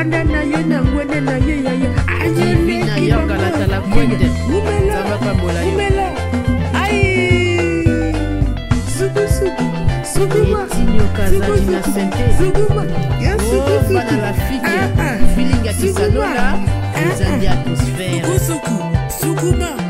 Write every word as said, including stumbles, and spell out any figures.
Banda na ye na ngwene na ye ya ye. Aye Vina yoka la tala kwende. Ça va pas mola yo. Umela. Aïe. Sugu sugu. Suguma. Etinyo Kazadi na Sente. Suguma. Yes, Oh, sugu bana la figue. Feeling ya kisanola. Ils ont dit atmosphère. Sugu sugu. Suguma.